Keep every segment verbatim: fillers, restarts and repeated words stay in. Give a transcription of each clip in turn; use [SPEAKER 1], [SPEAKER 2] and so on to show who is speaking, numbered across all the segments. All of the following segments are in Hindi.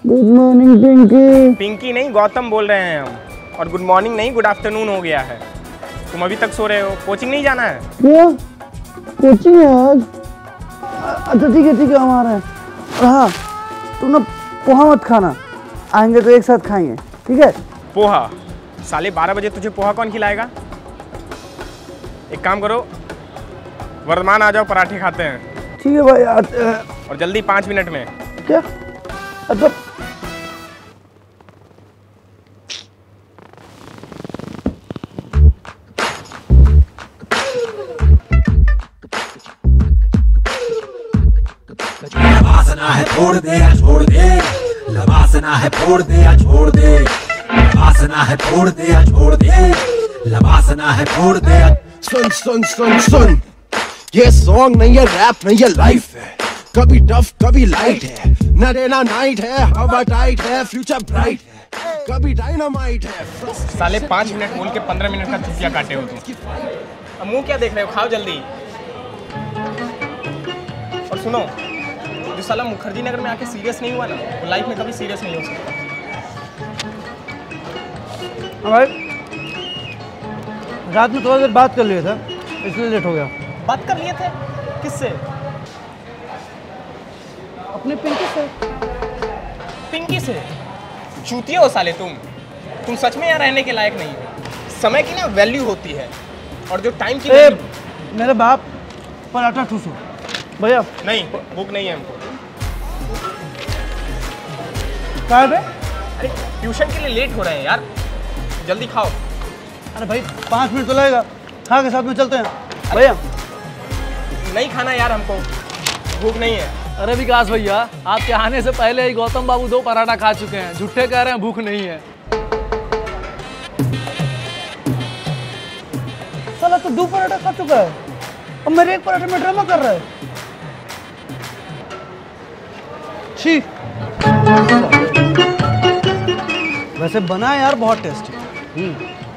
[SPEAKER 1] Good morning Pinky.
[SPEAKER 2] पिंकी नहीं, गौतम बोल रहे हैं हम। और गुड मॉर्निंग नहीं, गुड आफ्टरनून हो गया है। तुम अभी तक सो रहे हो, कोचिंग नहीं जाना है?
[SPEAKER 1] क्या कोचिंग है आज? अच्छा ठीक है ठीक है, हम आ रहे हैं। हाँ तुम ना पोहा मत खाना, आएंगे तो एक साथ खाएंगे, ठीक है?
[SPEAKER 2] पोहा? साले बारह बजे तुझे पोहा कौन खिलाएगा? एक काम करो, वर्धमान आ जाओ, पराठे खाते हैं।
[SPEAKER 1] ठीक है भाई आते हैं।
[SPEAKER 2] और जल्दी, पाँच मिनट में।
[SPEAKER 1] क्या? अच्छा
[SPEAKER 3] लवासना है छोड़ दे या छोड़ दे, लवासना है छोड़ दे या छोड़ दे, लवासना है छोड़ दे या छोड़ दे, लवासना है छोड़ दे।
[SPEAKER 4] सुन सुन सुन सुन, ये सॉन्ग नहीं है, रैप नहीं है, लाइफ है। कभी टफ कभी लाइट है, न डे ना नाइट है, हवा टाइट है, फ्यूचर ब्राइट है, कभी डायनामाइट है।
[SPEAKER 2] साले पाँच मिनट बोल के पंद्रह मिनट का छुट्टियाँ काटे हो तुम। अब मुंह क्या देख रहे हो, खाओ जल्दी। और सुनो, जो साला मुखर्जी नगर में आके सीरियस नहीं हुआ ना, वो लाइफ में कभी सीरियस नहीं हो सकता।
[SPEAKER 1] भाई रात में थोड़ा देर बात कर लिया था, इसलिए लेट हो गया।
[SPEAKER 2] बात कर लिए थे? किससे?
[SPEAKER 1] अपने पिंकी से।
[SPEAKER 2] पिंकी से? चूतिया हो साले तुम। तुम सच में यहाँ रहने के लायक नहीं हो। समय की ना वैल्यू होती है, और जो टाइम की
[SPEAKER 1] ए,
[SPEAKER 2] वैल्यू...
[SPEAKER 1] मेरे बाप पराठा ठूसो भैया।
[SPEAKER 2] नहीं, भूख नहीं है हमको।
[SPEAKER 1] कहाँ पे?
[SPEAKER 2] अरे ट्यूशन के लिए लेट हो रहे हैं यार, जल्दी खाओ।
[SPEAKER 1] अरे भाई पाँच मिनट तो लगेगा, खा के साथ में चलते हैं भैया।
[SPEAKER 2] नहीं खाना यार हमको, भूख नहीं है।
[SPEAKER 5] अरे विकास भैया, आपके आने से पहले ही गौतम बाबू दो पराठा खा चुके हैं, झूठे कह रहे हैं भूख नहीं है।
[SPEAKER 1] साला तो दो पराठा खा चुका है और मेरे एक पराठे में ड्रामा कर रहा है। छी। वैसे बना है यार बहुत टेस्टी।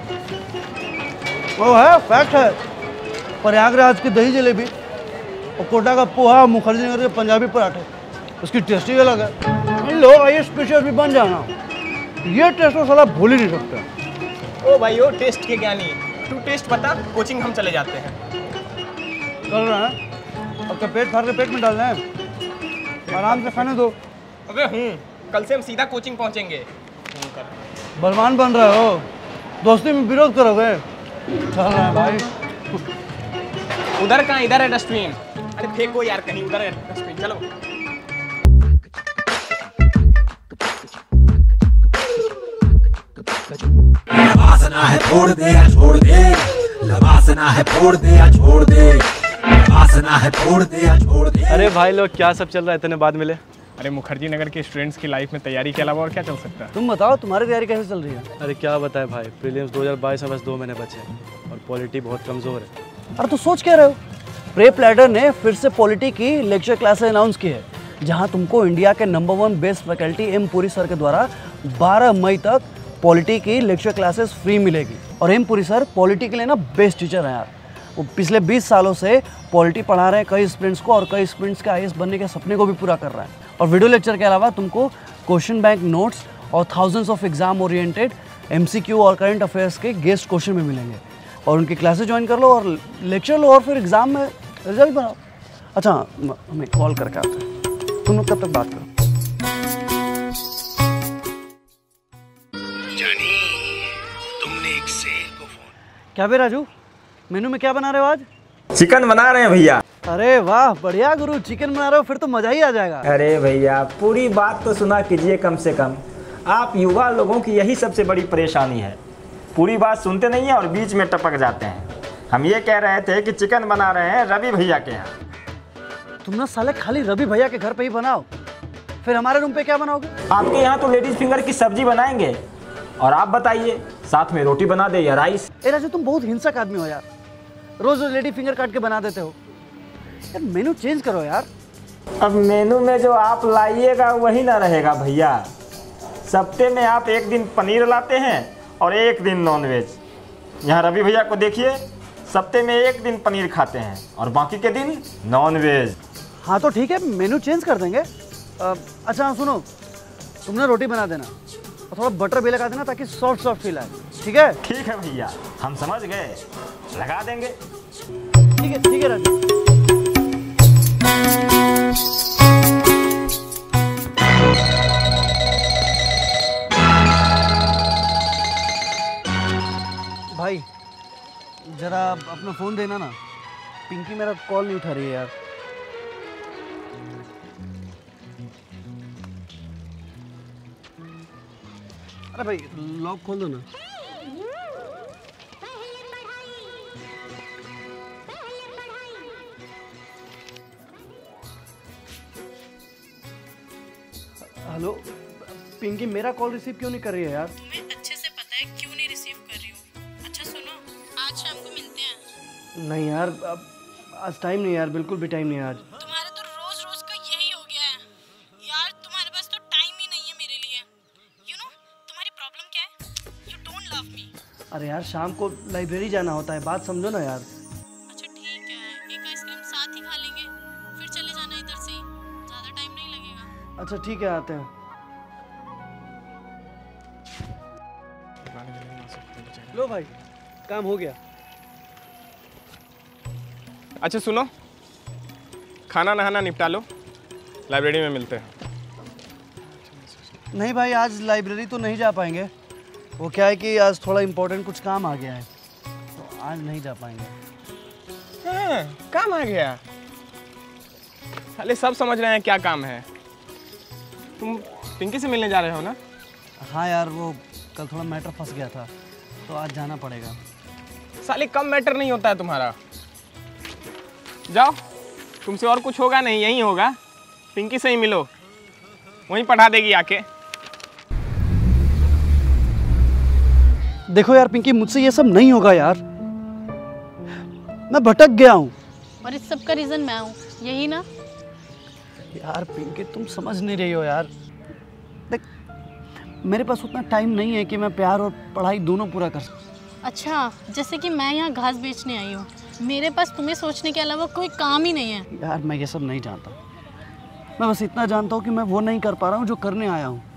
[SPEAKER 1] वो है फैक्ट है, प्रयागराज की दही जलेबी और कोटा का पोहा, मुखर्जी नगर के पंजाबी पराठे, उसकी टेस्ट ही अलग है। लोग आइए स्पेशल भी बन जाना, ये टेस्ट तो साला भूल ही नहीं सकते।
[SPEAKER 2] ओ भाई ओ, टेस्ट के ज्ञानी, तू टेस्ट बता, कोचिंग हम चले जाते हैं।
[SPEAKER 1] चल रहा है, अब तो पेट फाड़ के पेट में डालना है, आराम से खाने दो।
[SPEAKER 2] अबे हूँ, कल से हम सीधा कोचिंग पहुँचेंगे।
[SPEAKER 1] बलवान बन रहे हो, दोस्ती में विरोध करोगे? चल रहा है भाई।
[SPEAKER 2] उधर कहाँ? इधर है डस्टबिन। अरे फेंको यार कहीं, उधर है डस्टबिन, चलो।
[SPEAKER 3] लवासना है छोड़ दे या छोड़ दे, लवासना है छोड़ दे या छोड़ दे, लवासना है छोड़ दे या छोड़ दे।
[SPEAKER 5] अरे भाई लोग, क्या सब चल रहा है, इतने बाद मिले?
[SPEAKER 2] अरे मुखर्जी नगर के स्टूडेंट्स की लाइफ में तैयारी के अलावा और क्या चल सकता है?
[SPEAKER 1] तुम बताओ तुम्हारी तैयारी कैसे चल रही है?
[SPEAKER 5] अरे क्या बताए भाई, प्रीलिम्स दो हज़ार बाईस में बस दो महीने बचे हैं और पॉलिटी बहुत कमज़ोर है।
[SPEAKER 1] अरे तो सोच क्या रहे हो? प्रेप लैडर ने फिर से पॉलिटी की लेक्चर क्लासेस अनाउंस की है, जहां तुमको इंडिया के number one best faculty M Puri sir के द्वारा बारह मई तक पॉलिटी की लेक्चर क्लासेस फ्री मिलेगी। और एम पुरी सर पॉलिटी के लिए ना बेस्ट टीचर हैं यार। वो पिछले बीस सालों से पॉलिटी पढ़ा रहे हैं कई स्टूडेंट्स को, और कई स्टूडेंट्स के आई ए एस बनने के सपने को भी पूरा कर रहा है। और वीडियो लेक्चर के अलावा तुमको क्वेश्चन बैंक नोट्स और thousands of exam oriented MCQ और करंट अफेयर्स के गेस्ट क्वेश्चन भी मिलेंगे। और उनकी क्लासेस ज्वाइन कर लो और लेक्चर लो और फिर एग्जाम में रिजल्ट बनाओ। अच्छा हमें कॉल करके आते हैं, तुम लोग कब तक बात करो।
[SPEAKER 4] जानी, तुमने एक शेर को फोन।
[SPEAKER 1] क्या बे राजू, मेनू में क्या बना रहे हो आज?
[SPEAKER 6] चिकन बना रहे हैं भैया।
[SPEAKER 1] अरे वाह बढ़िया गुरु, चिकन बना रहे हो, फिर तो मजा ही आ जाएगा।
[SPEAKER 6] अरे भैया पूरी बात तो सुना कीजिए कम से कम। आप युवा लोगों की यही सबसे बड़ी परेशानी है, पूरी बात सुनते नहीं है और बीच में टपक जाते हैं। हम ये कह रहे थे कि चिकन बना रहे हैं रवि भैया के यहाँ।
[SPEAKER 1] तुम ना साले खाली रवि भैया के घर पे ही बनाओ, फिर हमारे रूम पे क्या बनाओगे?
[SPEAKER 6] आपके यहाँ तो लेडीज फिंगर की सब्जी बनाएंगे, और आप बताइए साथ में रोटी बना दे या राइस।
[SPEAKER 1] ए राजू तुम बहुत हिंसक आदमी हो यार, रोज रोज लेडी फिंगर काट के बना देते हो यार, मेनू चेंज करो यार।
[SPEAKER 6] अब मेनू में जो आप लाइएगा वही ना रहेगा भैया। सप्ते में आप एक दिन पनीर लाते हैं और एक दिन नॉनवेज। यहाँ रवि भैया को देखिए, सप्ते में एक दिन पनीर खाते हैं और बाकी के दिन नॉनवेज।
[SPEAKER 1] हाँ तो ठीक है, मेनू चेंज कर देंगे। आ, अच्छा सुनो, तुम ना रोटी बना देना और थोड़ा बटर भी लगा देना ताकि सॉफ्ट सॉफ्ट फील आए, ठीक है?
[SPEAKER 6] ठीक है भैया, हम समझ गए, लगा देंगे।
[SPEAKER 1] ठीक है ठीक है राजू। भाई जरा अपना फोन देना ना, पिंकी मेरा कॉल नहीं उठा रही है यार। अरे भाई लॉक खोल दो ना। हेलो पिंकी, मेरा कॉल रिसीव क्यों नहीं कर रही है यार?
[SPEAKER 7] तुम्हें अच्छे से पता है क्यों नहीं रिसीव कर रही हूँ। अच्छा सुनो, आज शाम को मिलते हैं।
[SPEAKER 1] नहीं यार, अब आज टाइम नहीं यार, बिल्कुल भी टाइम नहीं है आज।
[SPEAKER 7] तुम्हारा तो रोज रोज का यही हो गया है यार, तुम्हारे पास तो टाइम ही नहीं है मेरे लिए। यू नो तुम्हारी प्रॉब्लम क्या है? You don't love me.
[SPEAKER 1] अरे यार शाम को लाइब्रेरी जाना होता है, बात समझो ना यार।
[SPEAKER 7] अच्छा ठीक है, एक आइसक्रीम साथ ही खा लेंगे, फिर चले जाना इधर से ही, ज्यादा टाइम नहीं लगेगा।
[SPEAKER 1] अच्छा ठीक है, आते हैं। लो भाई, काम हो गया।
[SPEAKER 2] अच्छा सुनो, खाना नहाना निपटा लो, लाइब्रेरी में मिलते हैं।
[SPEAKER 1] नहीं भाई, आज लाइब्रेरी तो नहीं जा पाएंगे। वो क्या है कि आज थोड़ा इम्पोर्टेंट कुछ काम आ गया है, तो आज नहीं जा पाएंगे।
[SPEAKER 2] हाँ, काम आ गया? अरे सब समझ रहे हैं क्या काम है। तुम पिंकी से मिलने जा रहे हो ना?
[SPEAKER 1] हाँ यार, वो कल थोड़ा मैटर फंस गया था, तो आज जाना पड़ेगा।
[SPEAKER 2] साले कम मैटर नहीं होता है तुम्हारा। जाओ, तुमसे और कुछ होगा नहीं, यही होगा। पिंकी से ही मिलो, वहीं पढ़ा देगी आके।
[SPEAKER 1] देखो यार पिंकी, मुझसे ये सब नहीं होगा यार, मैं भटक गया हूँ।
[SPEAKER 7] और इस सब का रीजन मैं हूँ, यही ना?
[SPEAKER 1] यार पिंकी, तुम समझ नहीं रही हो यार। देख, मेरे पास उतना टाइम नहीं है कि मैं प्यार और पढ़ाई दोनों पूरा कर सकूं।
[SPEAKER 7] अच्छा, जैसे कि मैं यहाँ घास बेचने आई हूँ, मेरे पास तुम्हें सोचने के अलावा कोई काम ही नहीं है।
[SPEAKER 1] यार मैं ये सब नहीं जानता, मैं बस इतना जानता हूँ कि मैं वो नहीं कर पा रहा हूँ जो करने आया हूँ।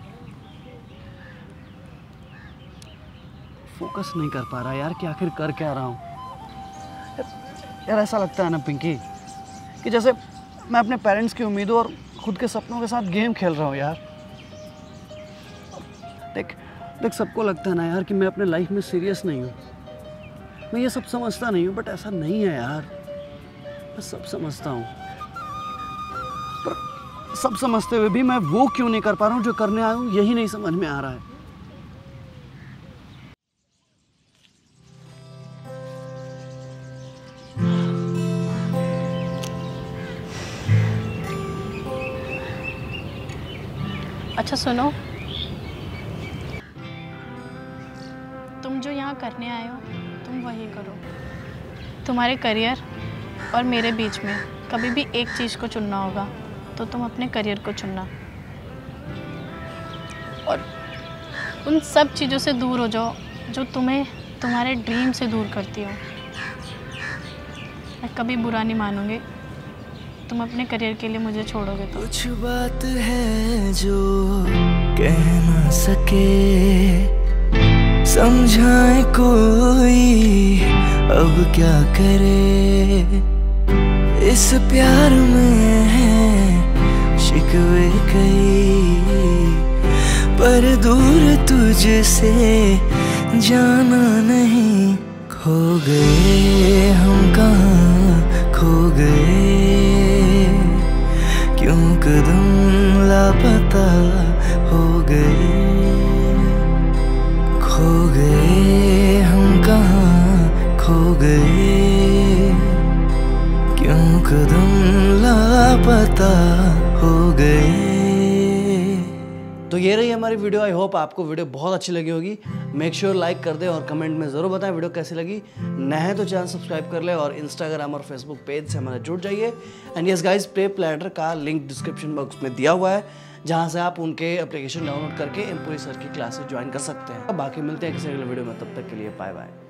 [SPEAKER 1] फोकस नहीं कर पा रहा यार कि आखिर कर क्या रहा हूँ। यार ऐसा लगता है ना पिंकी कि जैसे मैं अपने पेरेंट्स की उम्मीदों और खुद के सपनों के साथ गेम खेल रहा हूँ यार। देख देख सबको लगता है ना यार कि मैं अपने लाइफ में सीरियस नहीं हूँ, मैं ये सब समझता नहीं हूँ, बट ऐसा नहीं है यार। मैं सब समझता हूँ, पर सब समझते हुए भी मैं वो क्यों नहीं कर पा रहा हूँ जो करने आया हूँ, यही नहीं समझ में आ रहा है।
[SPEAKER 7] अच्छा सुनो, तुम जो यहाँ करने आए हो तुम वही करो। तुम्हारे करियर और मेरे बीच में कभी भी एक चीज़ को चुनना होगा तो तुम अपने करियर को चुनना, और उन सब चीज़ों से दूर हो जाओ जो तुम्हें तुम्हारे ड्रीम से दूर करती हो। मैं कभी बुरा नहीं मानूंगी तुम अपने करियर के लिए मुझे छोड़ोगे तो।
[SPEAKER 8] कुछ बात है जो कह ना सके, समझाए कोई अब क्या करे। इस प्यार में है शिकवे कई, पर दूर तुझसे जाना नहीं। खो गए हम कहाँ खो गए, क्यों कदम लापता हो गए। खो गए हम कहाँ खो गए, क्यों कदम लापता हो गए।
[SPEAKER 1] तो ये रही हमारी वीडियो। आई होप आपको वीडियो बहुत अच्छी लगी होगी। मेक श्योर लाइक कर दे और कमेंट में ज़रूर बताएं वीडियो कैसी लगी। नए हैं तो चैनल सब्सक्राइब कर ले और इंस्टाग्राम और फेसबुक पेज से हमारे जुड़ जाइए। And yes guys, play platter का लिंक डिस्क्रिप्शन बॉक्स में दिया हुआ है, जहां से आप उनके एप्लीकेशन डाउनलोड करके एमपुरी सर की क्लासेस ज्वाइन कर सकते हैं। बाकी मिलते हैं किसी अगले वीडियो में, तब तक के लिए बाय बाय।